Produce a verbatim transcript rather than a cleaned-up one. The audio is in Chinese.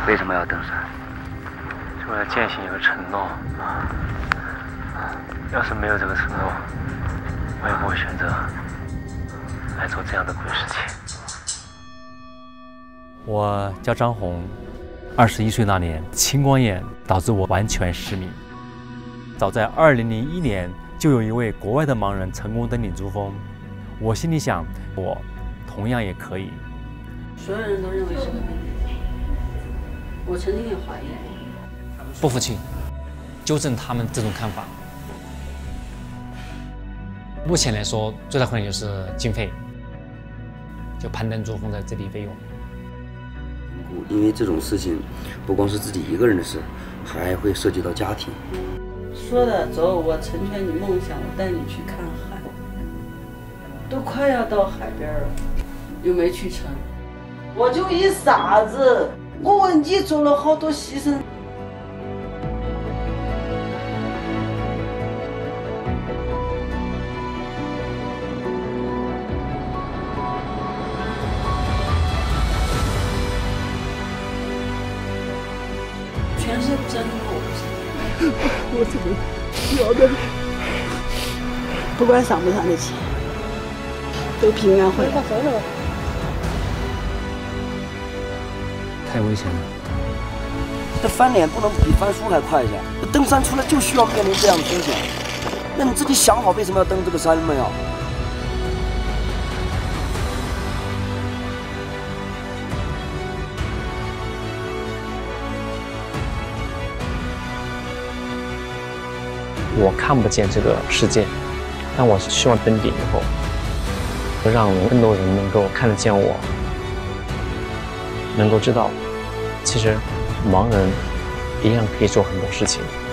为什么要登山？ 是为了践行一个承诺。要是没有这个承诺，我也不会选择来做这样的鬼事情。 我叫张红，二十一岁那年青光眼导致我完全失明。早在二零零一年，就有一位国外的盲人成功登顶珠峰。我心里想，我同样也可以。 所有人都认为是个病，我曾经也怀疑过。 不服气，纠正他们这种看法。目前来说，最大困难就是经费，就攀登珠峰的这笔费用。 因为这种事情不光是自己一个人的事，还会涉及到家庭。 说的走，我成全你梦想，我带你去看海。都快要到海边了，又没去成。我就一傻子，我为你做了好多牺牲。全是真我，我怎么要的？不管上不上得去，都平安回来。 太危险了。 这翻脸不能比翻书还快一些。登山出来就需要面临这样的风险。那你自己想好为什么要登这个山没有？ 我看不见这个世界，但我是希望登顶以后，让更多人能够看得见我，能够知道，其实盲人一样可以做很多事情。